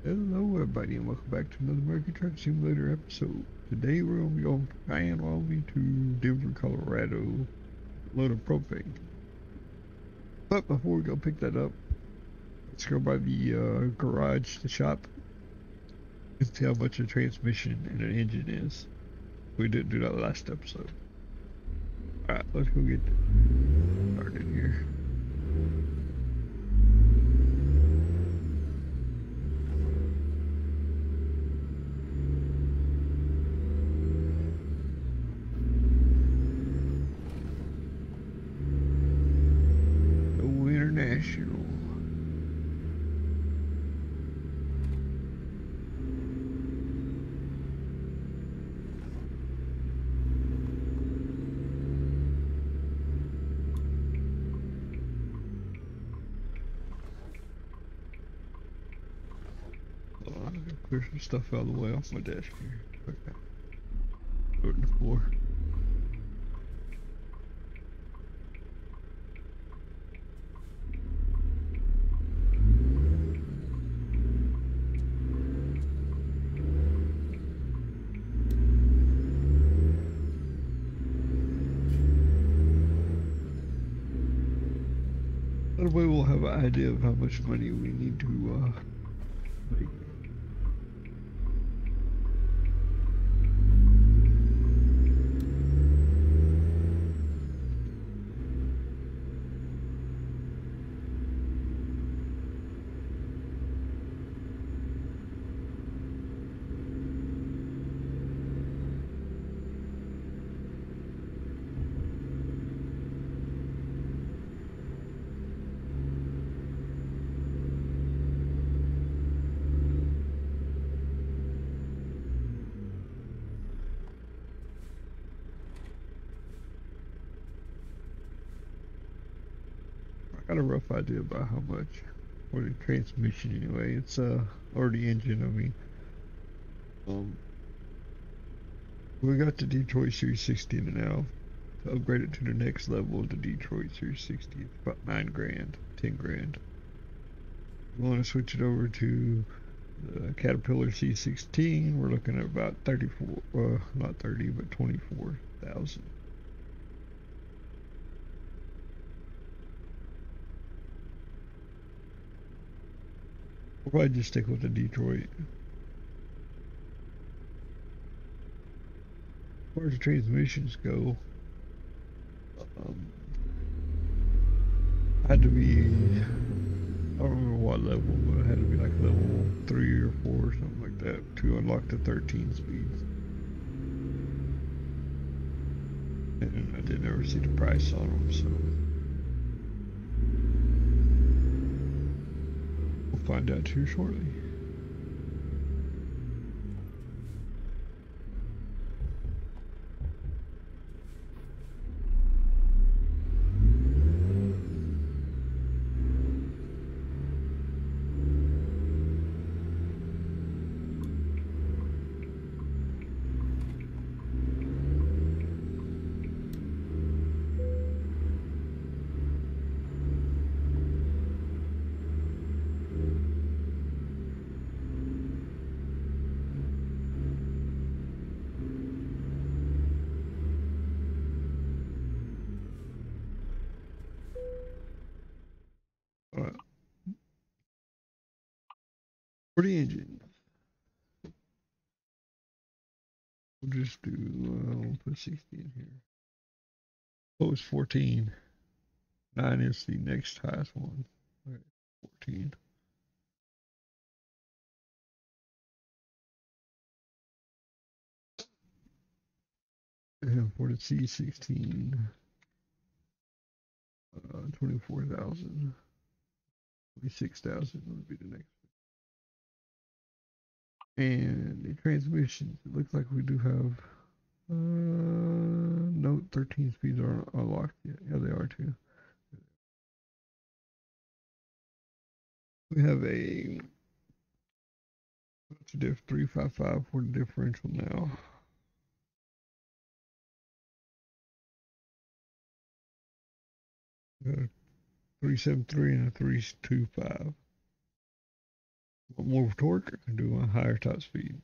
Hello everybody and welcome back to another American Truck Simulator episode. Today we're going to be going from Cheyenne, Wyoming to Denver, Colorado, load of propane. But before we go pick that up, let's go by the garage, the shop, and see how much a transmission and an engine is. We didn't do that last episode. Alright, let's go get started here. Go International. Hold on, I'm gonna clear some stuff out of the way off my desk here. Okay. Throw it in the floor. That way we'll have an idea of how much money we need to make. I got a rough idea about how much for the transmission anyway. It's or the engine. I mean, um, we got the Detroit Series 60 now. To upgrade it to the next level of the Detroit Series 60, it's about 9 grand, 10 grand. We want to switch it over to the Caterpillar C16. We're looking at about 34, not 30, but 24,000. We'll probably just stick with the Detroit. As far as the transmissions go, had to be, I don't remember what level, but it had to be like level 3 or 4 or something like that to unlock the 13 speeds. And I didn't ever see the price on them, so we'll find out here shortly. Alright, for the engine, we'll just do, we'll put 60 in here. Oh, it's 14. 9 is the next highest one. Right, 14. And for the C16, 24,000. 26,000 would be the next. And the transmissions, it looks like we do have, no, 13 speeds aren't unlocked yet. Yeah, they are too. We have a diff 355 for the differential now. We got a 373 and a 325. Want more torque? I can do a higher top speed.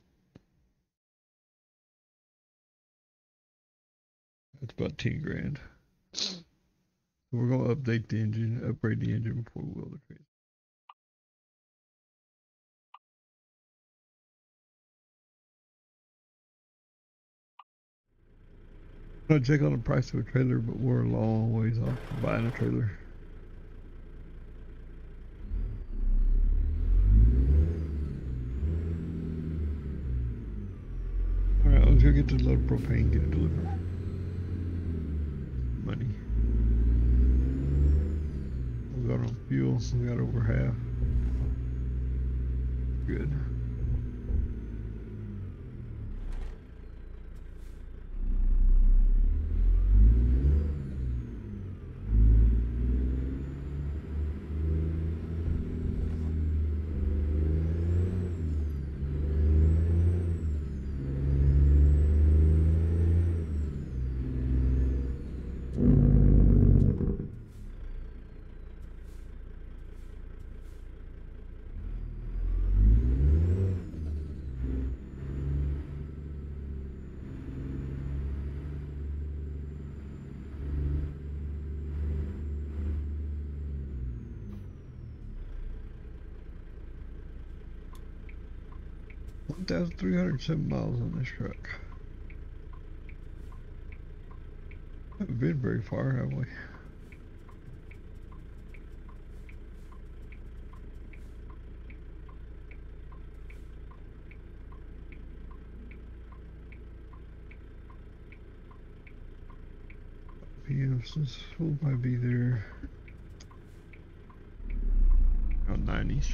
That's about 10 grand. So we're gonna update the engine, upgrade the engine before we will the trade. I'm gonna check on the price of a trailer, but we're a long ways off from buying a trailer. Alright, let's go get the load of propane, get it delivered. Money. We got on fuel, we got over half. Good. $1,307 miles on this truck. Haven't been very far, have we? PM, since we'll probably be there around 90s.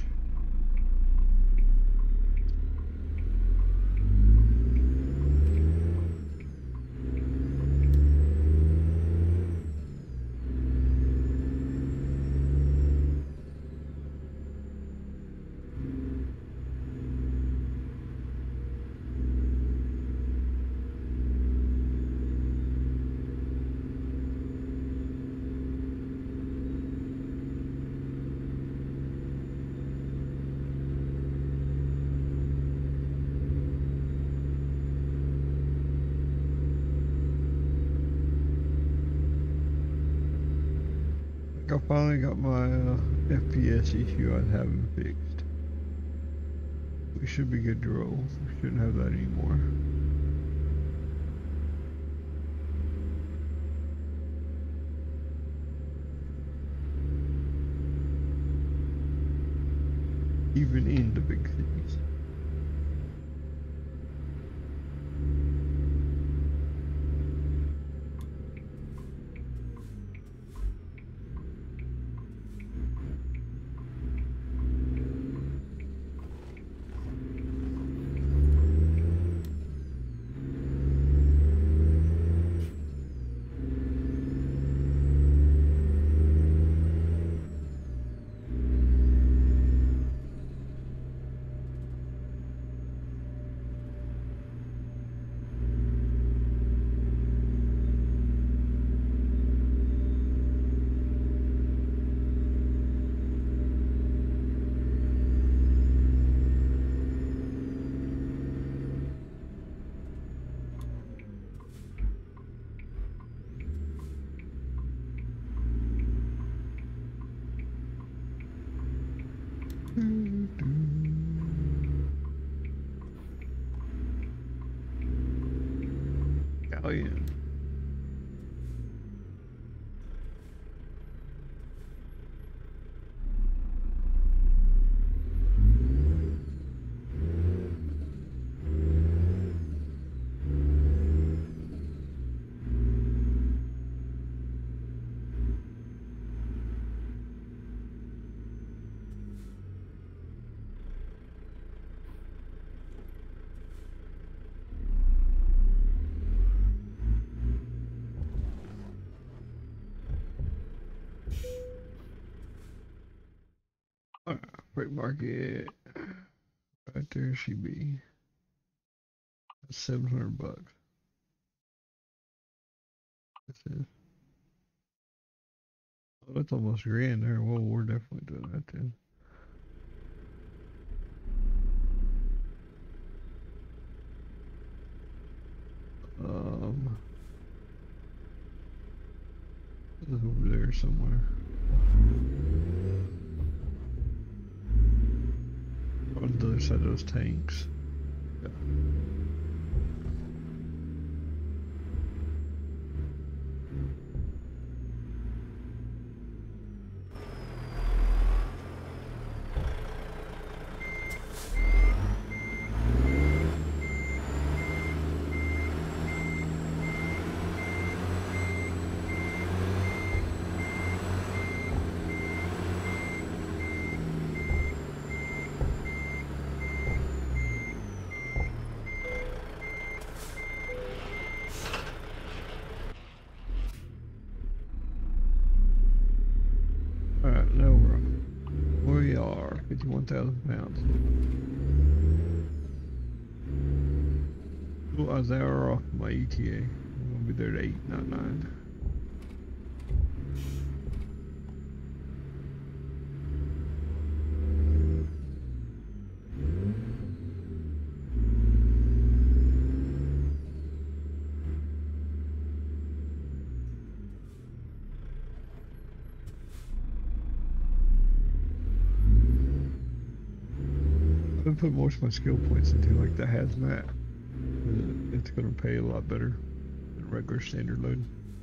I finally got my FPS issue I was having fixed. We should be good to roll. We shouldn't have that anymore. Even in the big cities. Oh yeah. Freight market. Right there she be. That's $700. That's it. Oh, that's almost grand there. Well, we're definitely doing that then. It's over there somewhere. On the other side of those tanks. Yeah. Alright, now we are 51,000 pounds. Well, I was an hour off my ETA. I'm gonna be there at 8, not 9. I've been putting most of my skill points into like the hazmat. It's gonna pay a lot better than regular standard load.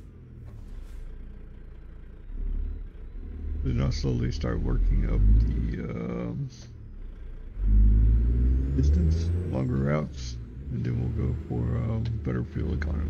Then I'll slowly start working up the distance, longer routes, and then we'll go for better fuel economy.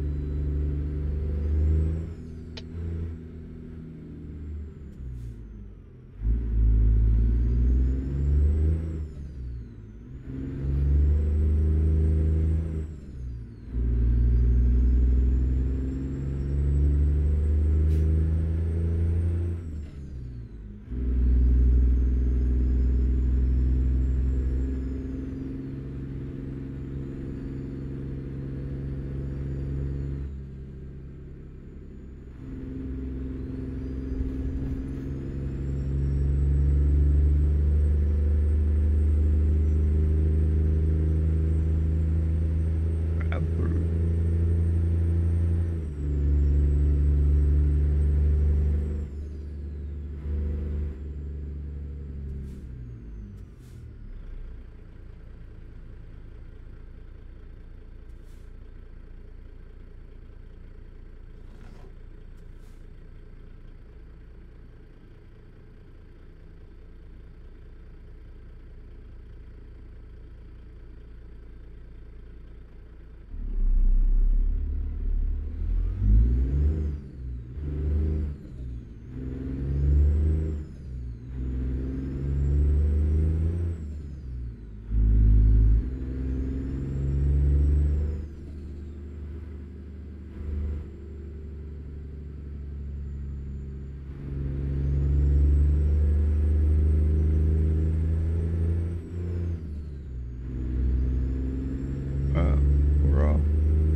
We're off.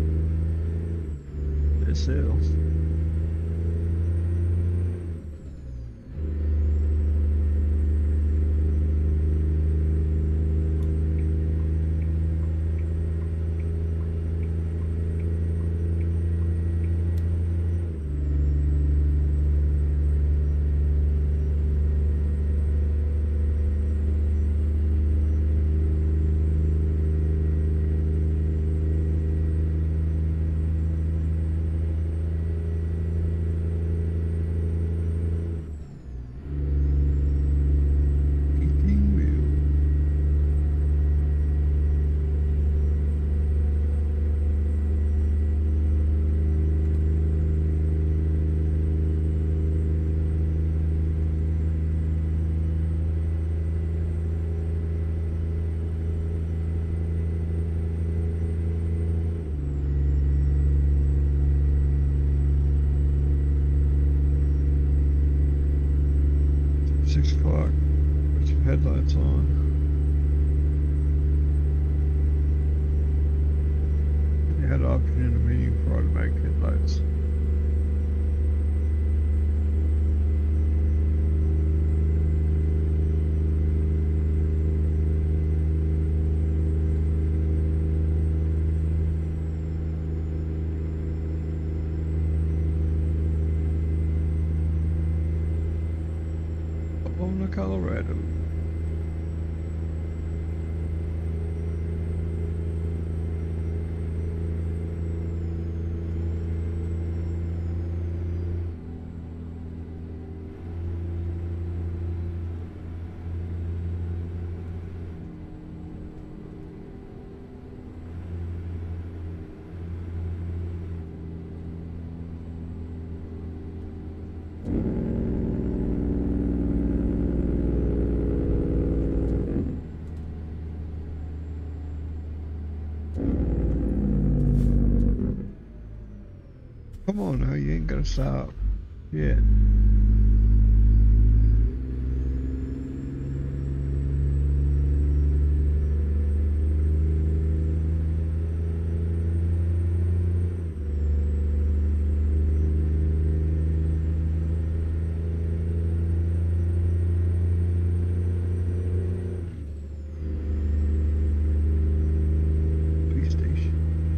It sails. Headlights on. You had an option in the menu for automatic headlights. Colorado. Come on now, you ain't gonna stop. Yeah. Police station.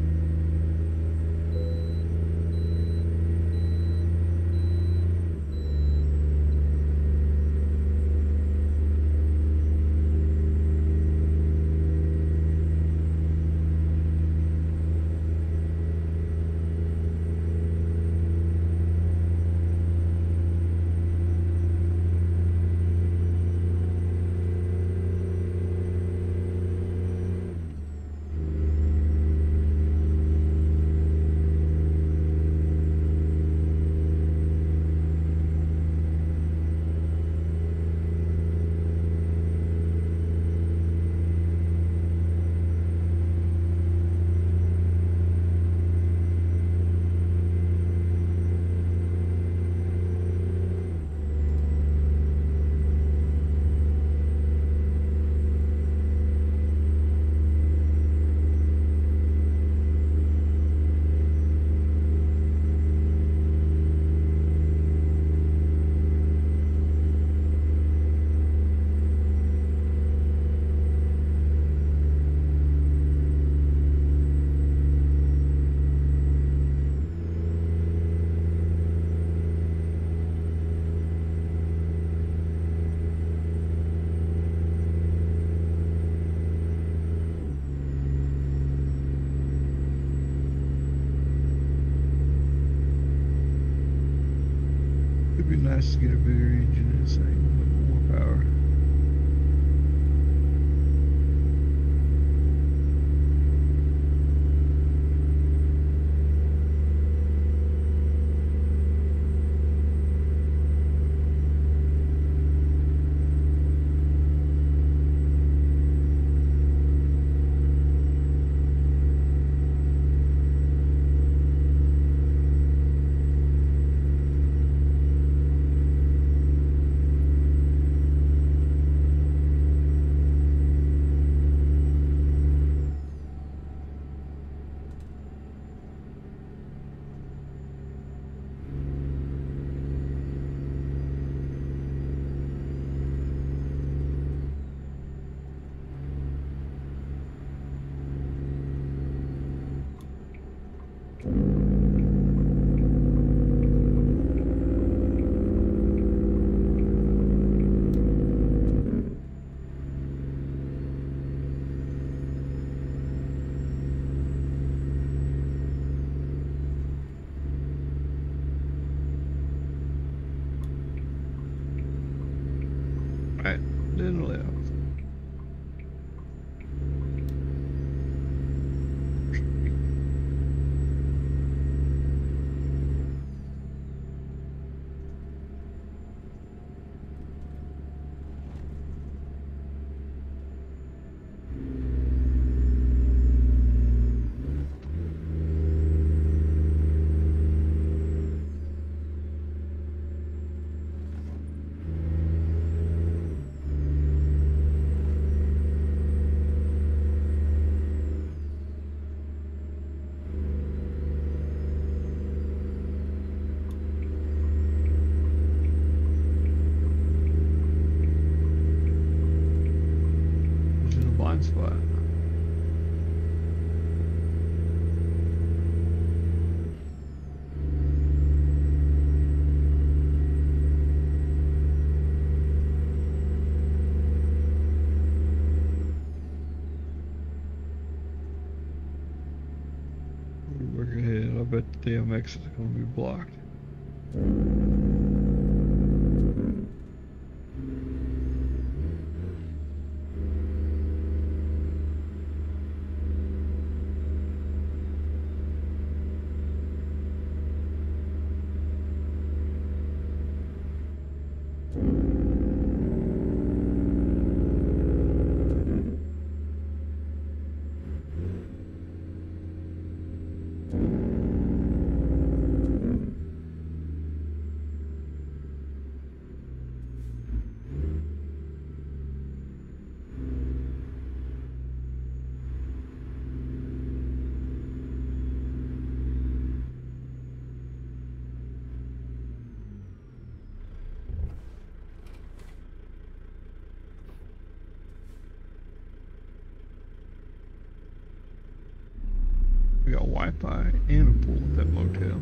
It'd be nice to get a bigger engine in this thing with more power. Right, then left. It's in a blind spot. bet the damn exit's gonna be blocked. We got Wi-Fi and a pool at that motel.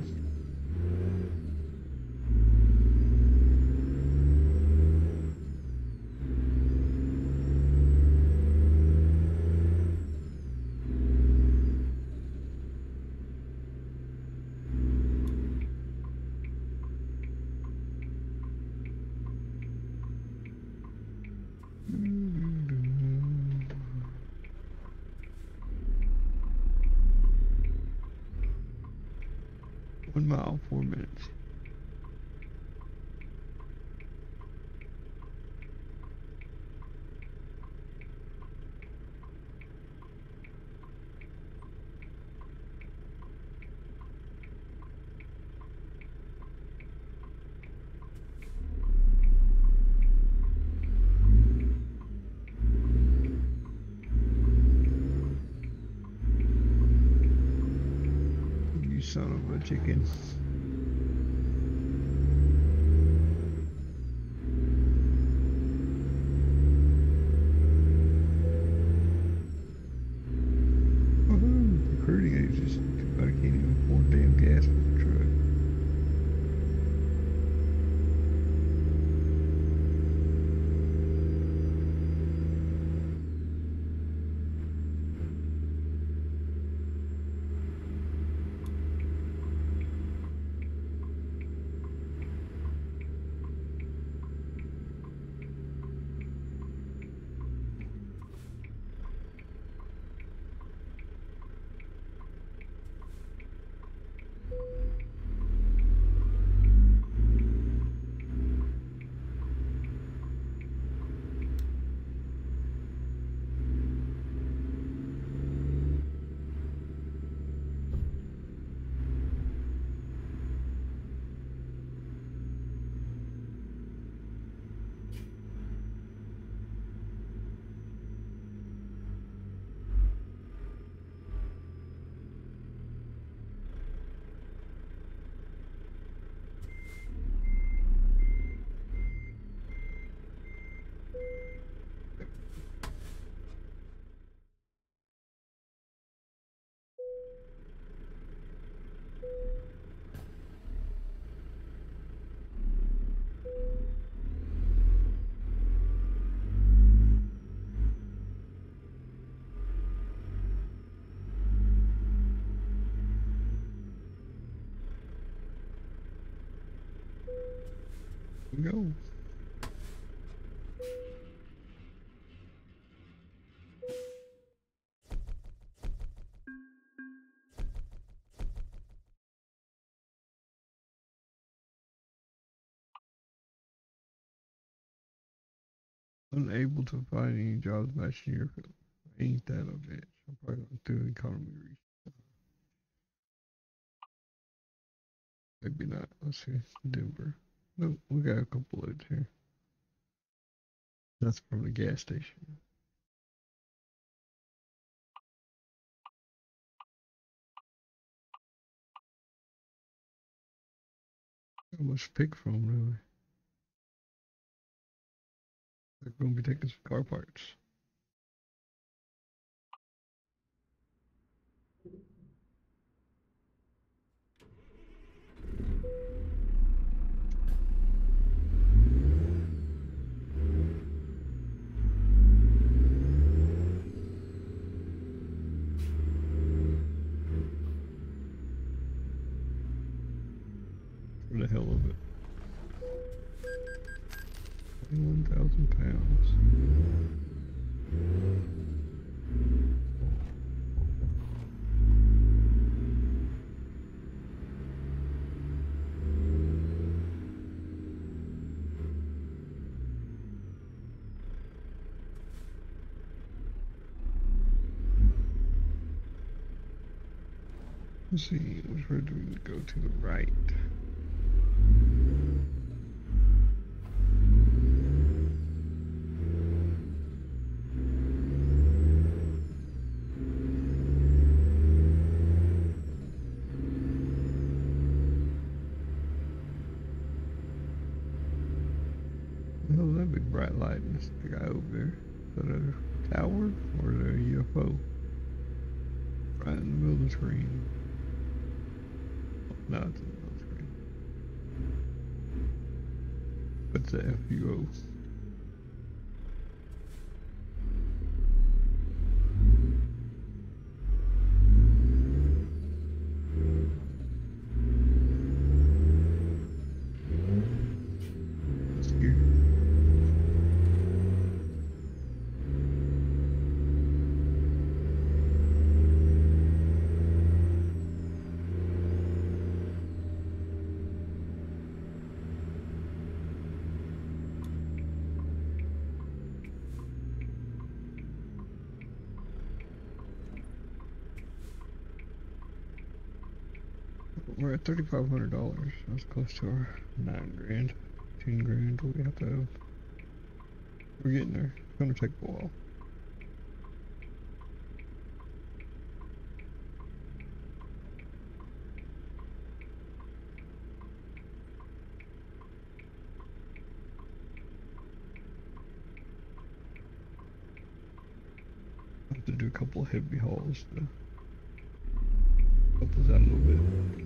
One mile, 4 minutes. You son of a chicken. Recruiting agents. I can't even afford damn gas for the truck. Go. Unable to find any jobs matching your code. Ain't that a bitch? I'm probably gonna do economy research. Maybe not. Let's see. Denver. No, we got a couple loads here. That's from the gas station. How much pick from really? They're gonna be taking some car parts. Let's see, which way do we go to the right? The hell is that big bright light? That's the guy over there. Is that a tower or is that a UFO? Right in the middle of the screen. No, it's in the middle of the screen. What's the FUO? That's here. We're at $3,500. That's close to our 9 grand, 10 grand. We have to have. We're getting there. It's gonna take a while. I have to do a couple of heavy hauls to help us out a little bit.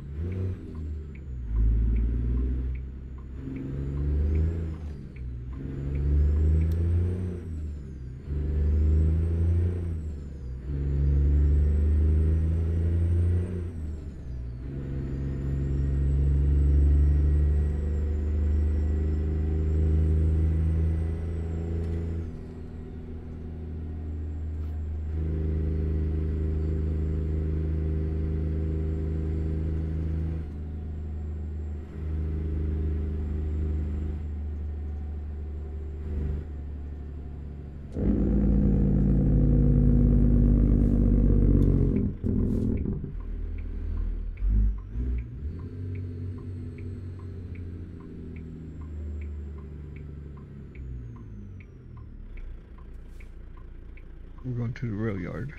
We're going to the rail yard.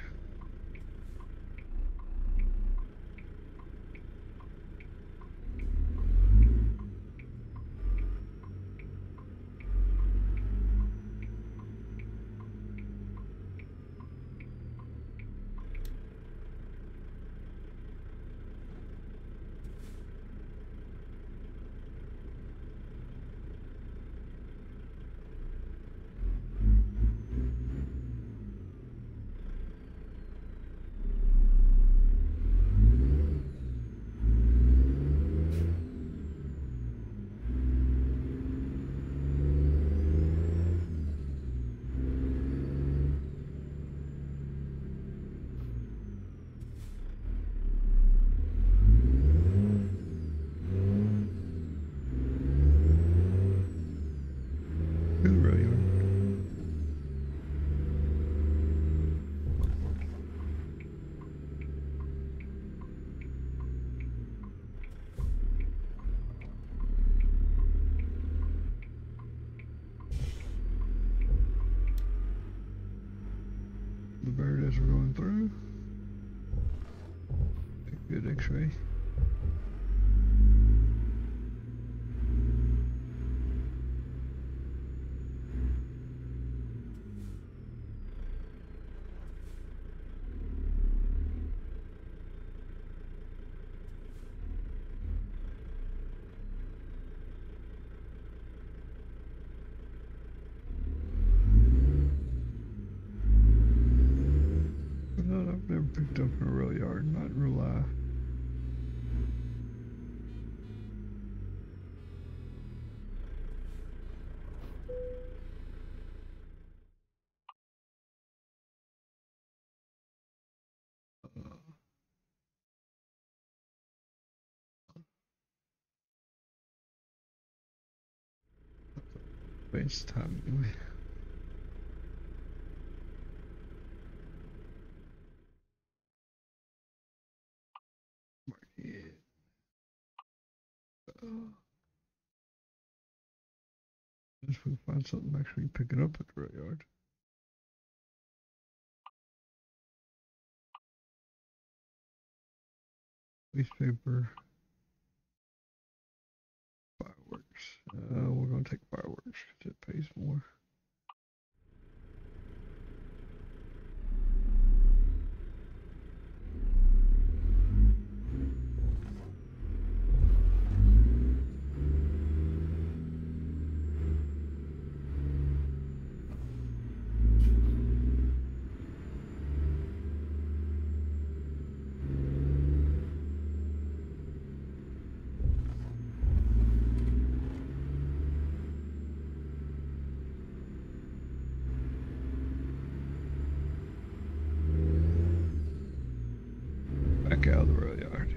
To the rail yard. The bird as we're going through. Good X-ray. But I've never picked up in a rail yard, not in real life. Waste time anyway. If we find something actually picking up at the rail yard. Newspaper. Fireworks. We're gonna take fireworks because it pays more. Back out of the rail yard.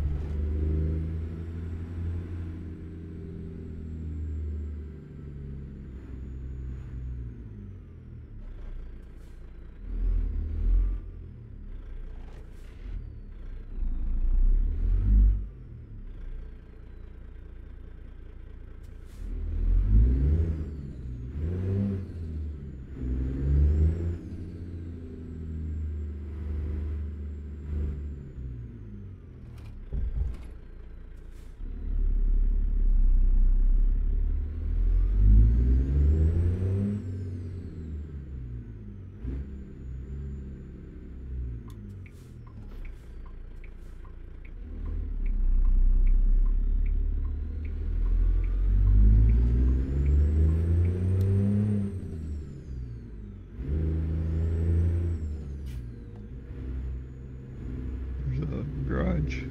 There's a garage.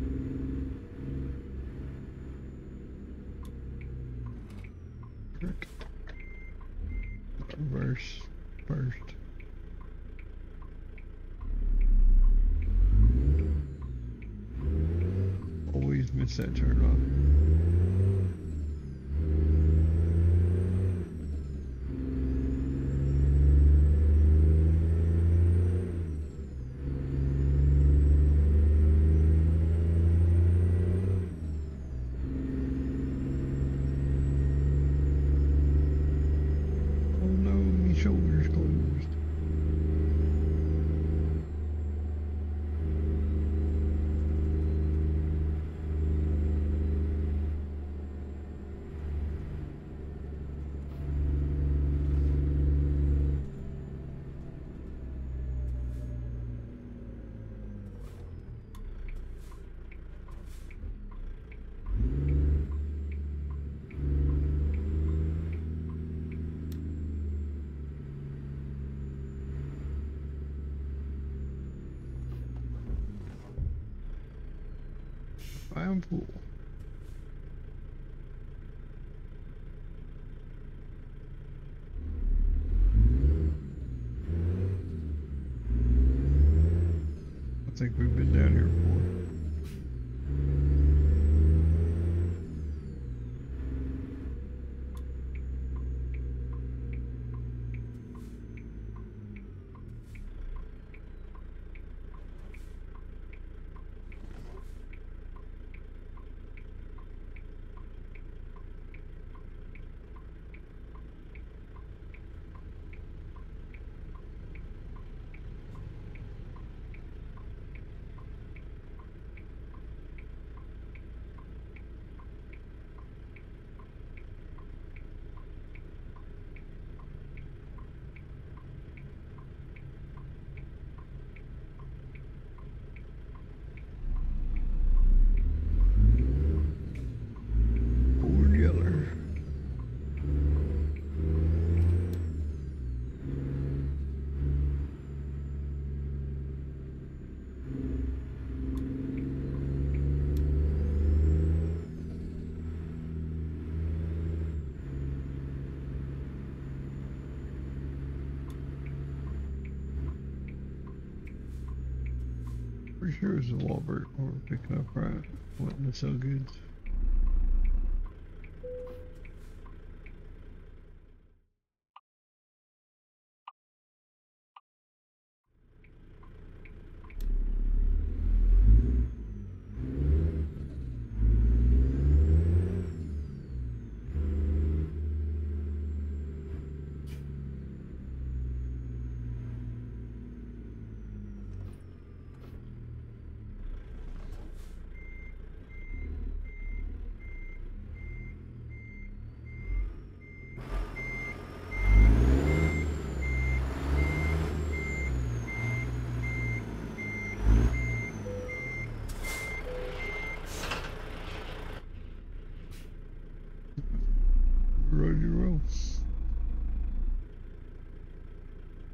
Reverse first. Always miss that turn off. Oh no, my shoulder's closed. I am full. I think we've been down here before. Ford Yeller. Pretty sure it was the Walbert we were picking up, right? Wanting to sell goods.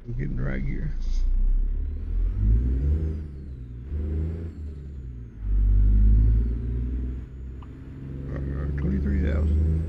We're getting right here. 23,000.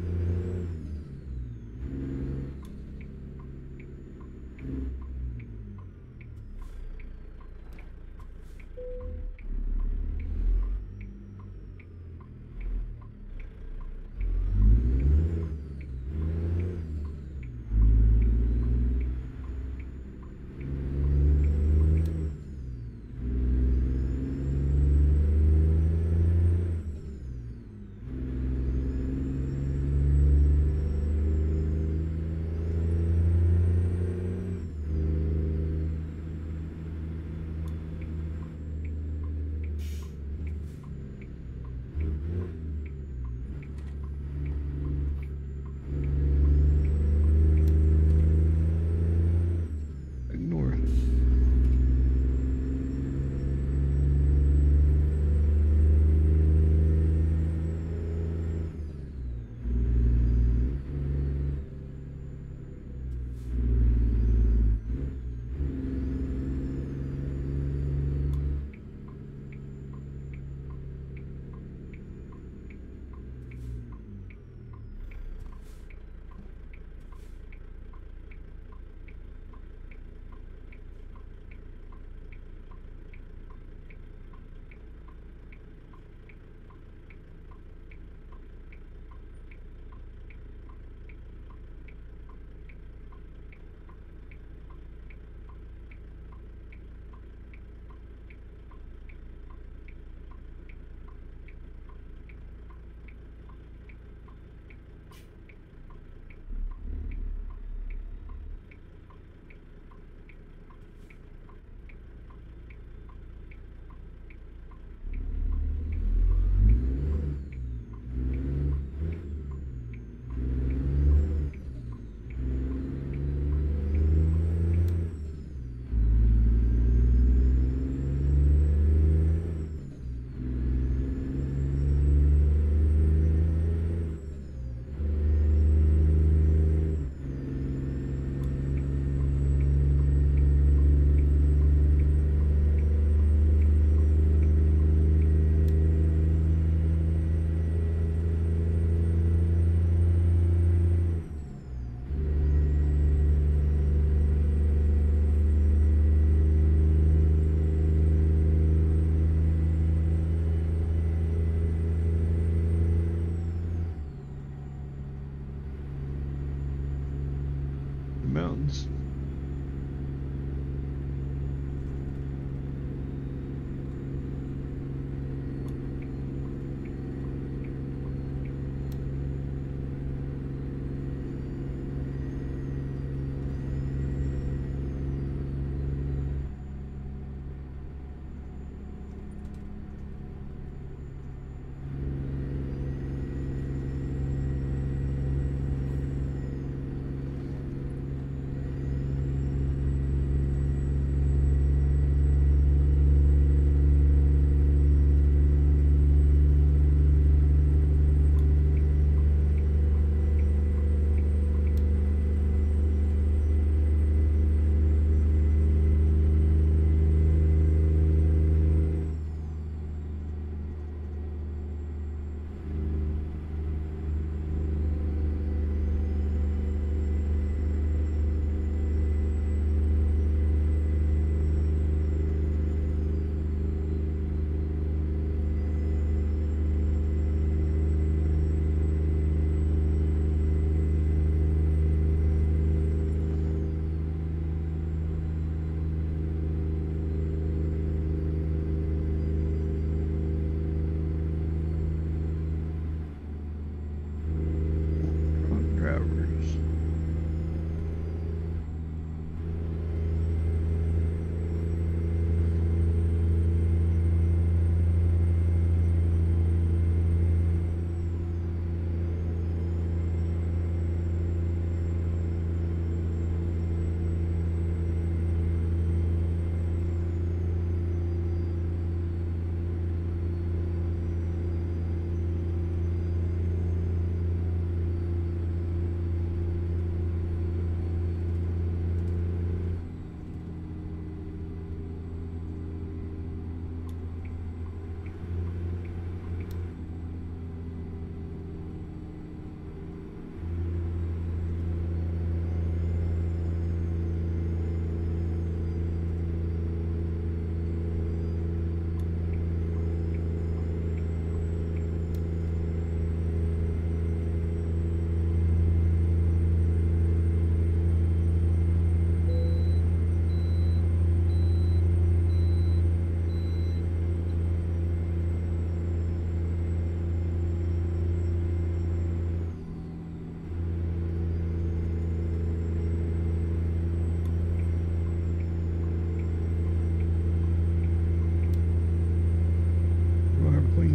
Ignore. The mountains.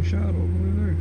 shot all the way there.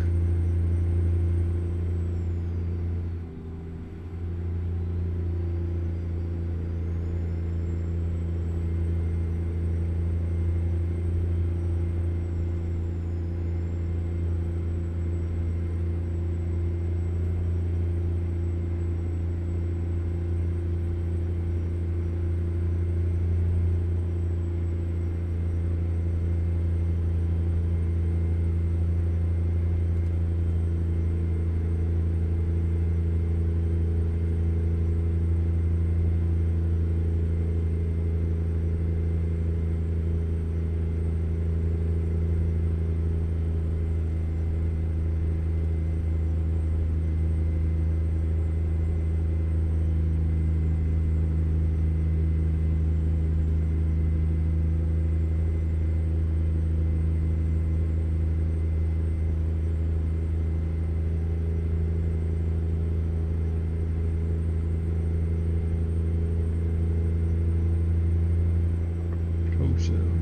Wholesale.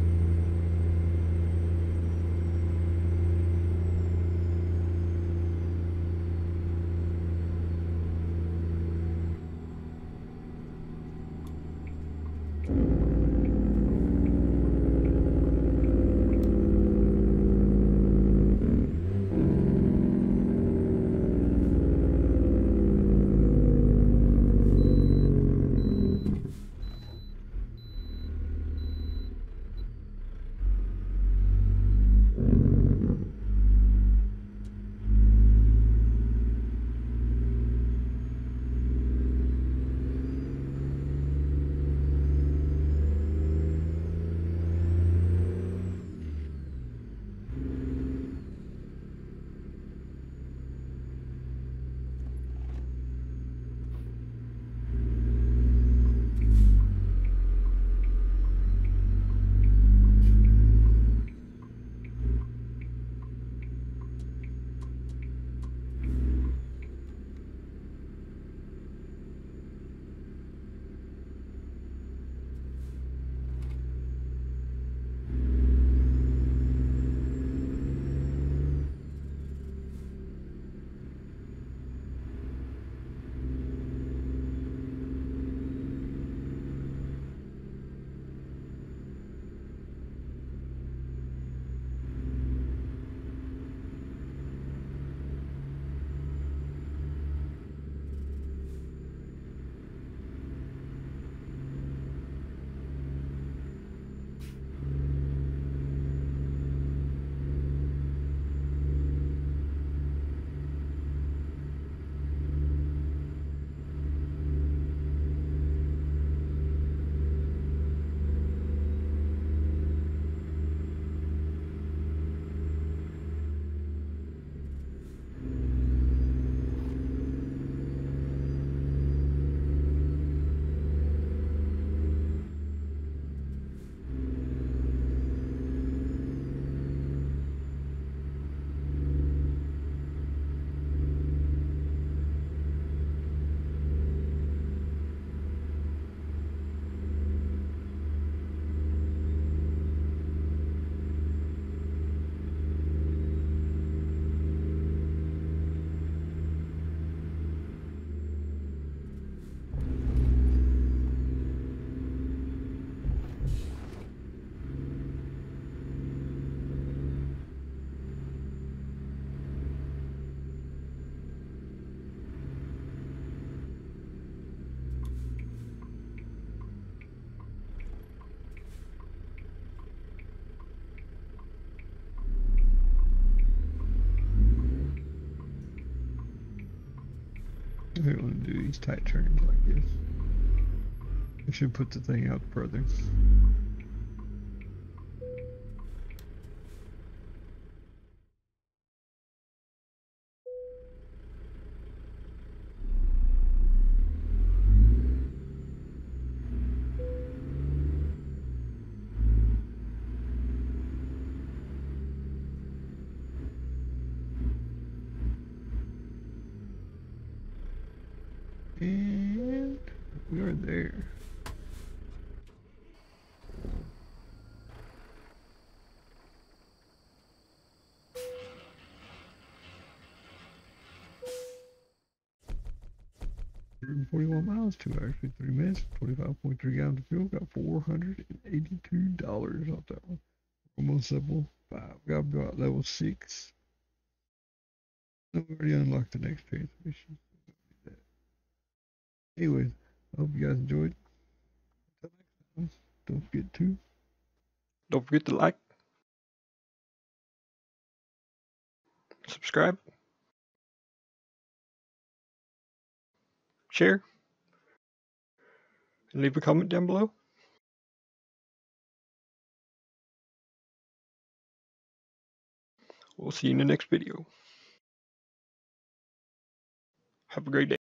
I don't want to do these tight turns like this. I should put the thing out further. And we are there. miles, 2 hours, 53 minutes, 25.3 gallons of fuel. Got $482 off that one. Almost level 5. Got about level 6. I've already unlocked the next transmission. Anyways, I hope you guys enjoyed. Until next time, Don't forget to like, subscribe, share, and leave a comment down below. We'll see you in the next video. Have a great day.